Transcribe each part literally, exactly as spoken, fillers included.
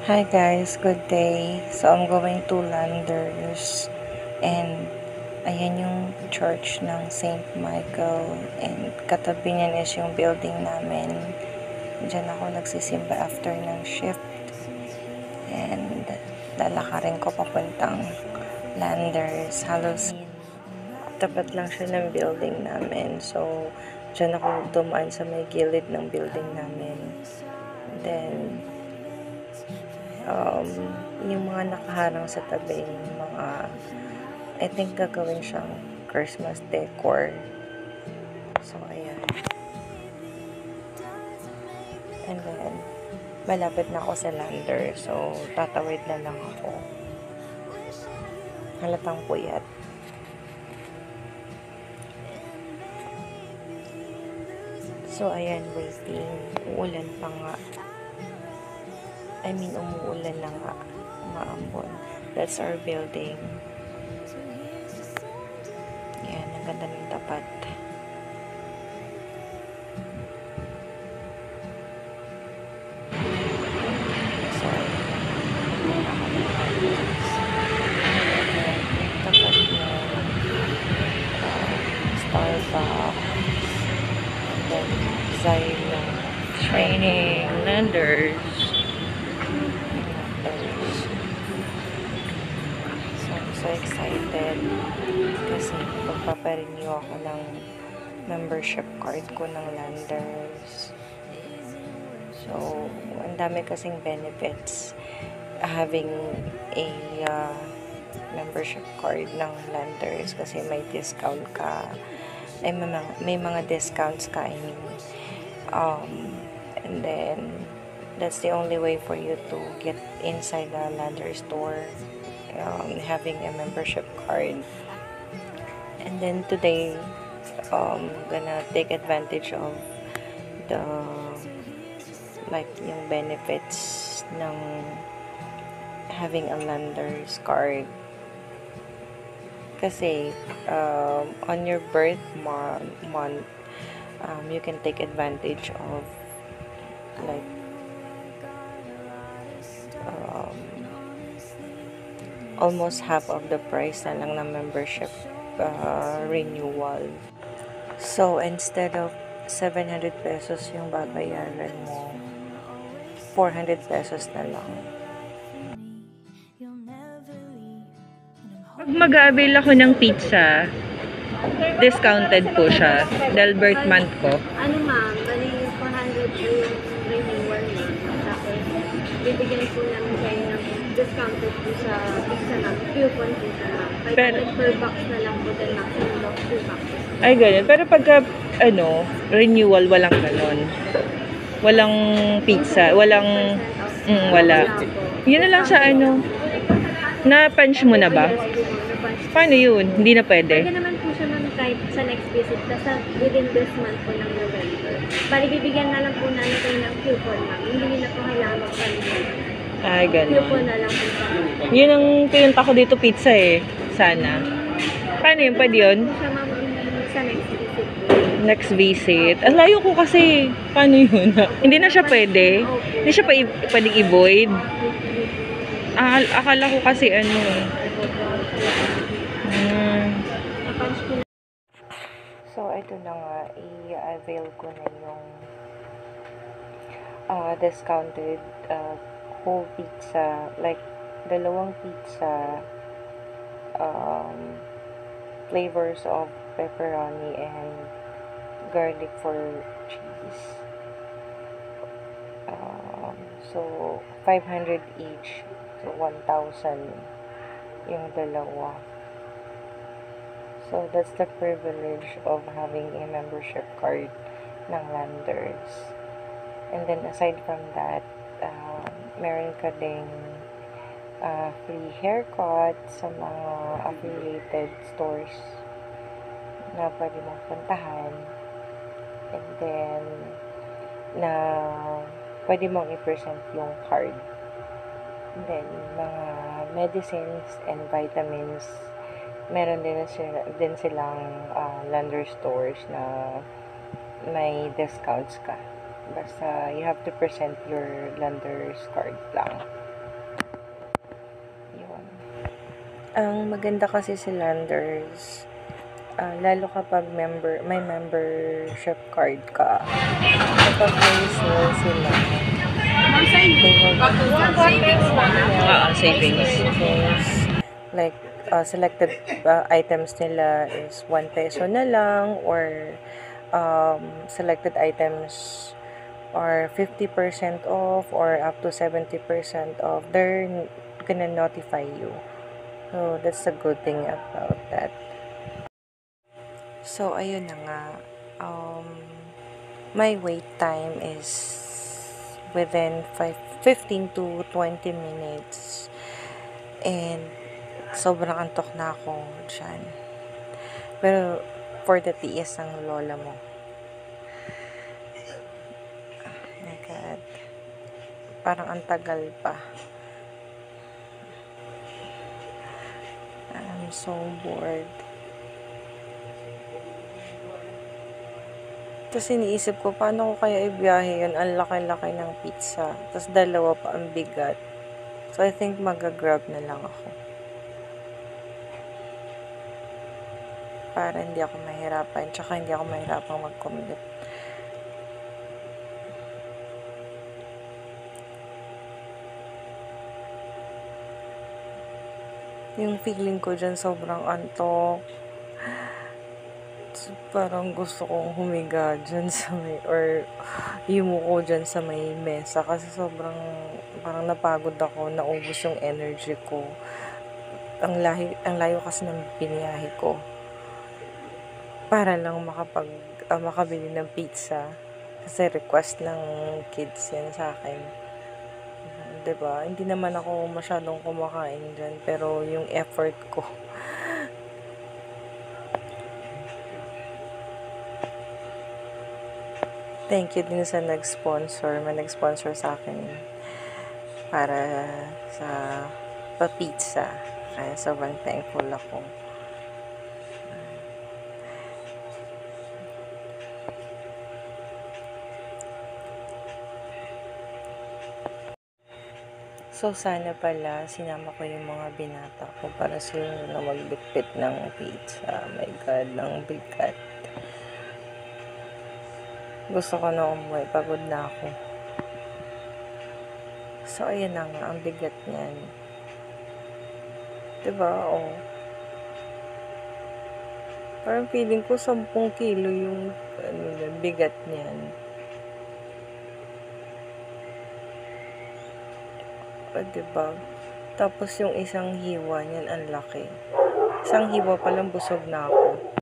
Hi guys, good day. So I'm going to Landers and ayan yung church ng Saint Michael and katabi niyan is yung building namin. Diyan ako nagsisimba after ng shift and lalakarin ko papuntang Landers. Halos tapat lang siya ng building namin. So diyan ako dumaan sa may gilid ng building namin. Then um, yung mga nakaharang sa tabi, yung mga, I think gagawin siyang Christmas decor. So, ayan. And then, malapit na ako sa lander. So, tatawid na lang ako. Halatang puyat. So, ayan, waiting. Uulan pa nga. I mean, umuulan na nga. Maambon. That's our building. Yan, ang ganda ng tapat. So, tapat na uh, Starbucks. And then, Zylo. Training. Landers. So excited kasi magpaparenew ako ng membership card ko ng Landers. So, ang dami kasing benefits having a uh, membership card ng Landers kasi may discount ka. Ay, may mga, may mga discounts ka, I mean. Um, and then, that's the only way for you to get inside the Landers store. Um, having a membership card. And then today um gonna take advantage of the like yung benefits ng having a Landers card kasi um, on your birth month, month um, you can take advantage of like um, almost half of the price na lang ng membership uh, renewal. So, instead of seven hundred pesos yung babayaran mo, four hundred pesos na lang. Pag mag-avail ako ng pizza, discounted po siya dahil birth month ko. Ano ma'am, bali four hundred po yung renewal na. Tapos, bibigyan po namin kayo ng discounted po sa pizza ma'am. Coupon pizza ma'am. five hundred per box na lang po din maximum of two boxes. Ay, ganun. Pero pagka, ano, renewal, walang ganun. Walang pizza. Walang, mm, wala. Yun na lang sa ano. Na-punch mo na ba? Paano yun? Hindi na pwede? Pwede naman po siya ma'am kahit sa next visit. Basta within this month po ng November. Bali, bibigyan na lang po namin kayo ng coupon ma'am. Hindi nyo na po kailangan magpalimit. Ay, ganun. Coupon na lang po sa Yun ang pinunta ko dito, pizza eh. Sana. Paano yun? Pwede yun? siya ma'am sa next visit po. Next visit. Ang layo ko kasi. Paano yun? Hindi na siya pwede. Hindi siya pa pwedeng i-void. Ah, akala ko kasi ano. Hmm. So, ito na nga, i-avail ko na yung uh, discounted uh, whole pizza, like dalawang pizza, um, flavors of pepperoni and garlic for cheese. Um, so, five hundred each. So, one thousand yung dalawa. So, that's the privilege of having a membership card ng Landers. And then, aside from that, uh, meron ka ding uh, free haircut sa mga affiliated stores na pwede mong puntahan. And then, na pwede mong i-present yung card. And then, mga medicines and vitamins, meron din, sila, din silang uh, Landers stores na may discounts ka. Basta, you have to present your Landers card lang. Ang maganda kasi si Landers, ah, lalo kapag member, may membership card ka. Kapag may sale sila, they will Oo, savings. savings. Like, uh, selected uh, items nila is one peso na lang, or um, selected items are fifty percent off or up to seventy percent off. They're gonna notify you. So, that's the good thing about that. So, ayun na nga. Um, my wait time is within five, fifteen to twenty minutes. And, sobrang antok na ako dyan. Pero, for the tiis ng lola mo. Oh my God. Parang ang tagal pa. I'm so bored. Tapos iniisip ko, paano ko kaya ibiyahe yun? Ang laki-laki ng pizza. Tapos dalawa pa ang bigat. So, I think mag-grab na lang ako. Para hindi ako mahirapan. Tsaka hindi ako mahirapang mag-commute. Yung feeling ko dyan, sobrang antok. Parang gusto kong humiga dyan sa may, or yumuko dyan sa may mesa. Kasi sobrang, parang napagod ako, naubos yung energy ko. Ang, lahi, ang layo kasi ng biniyahe ko. Para lang makapag, uh, makabili ng pizza. Kasi request ng kids yan sa akin. Diba? Hindi naman ako masyadong kumakain dyan. Pero yung effort ko, thank you din sa nag-sponsor, may nag-sponsor sa akin para sa pa-pizza. Kaya sobrang thankful ako. So, sana pala sinama ko yung mga binata ko para sila na magbitbit ng pizza. My God, ang bigat. Gusto ko na umuwi. Pagod na ako. So, ayan na nga. Ang bigat niyan. Diba? O. Parang feeling ko sampung kilo yung ano, bigat niyan. O, diba? Tapos yung isang hiwa niyan, ang laki. Isang hiwa palang busog na ako.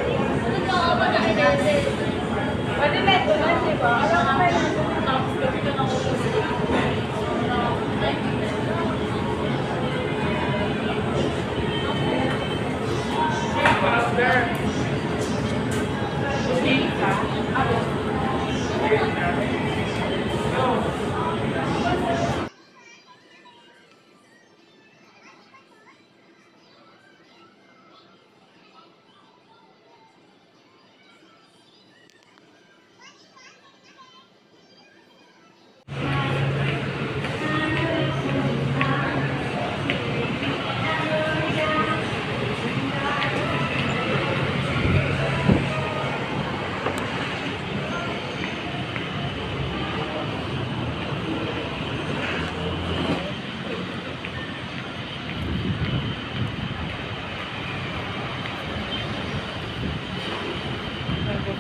Pwede na ito na, di ba? Alam ka na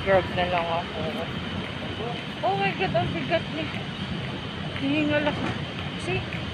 Mag-grab na lang ako. Oh my God, ang bigat niya. Hihingal ako. See?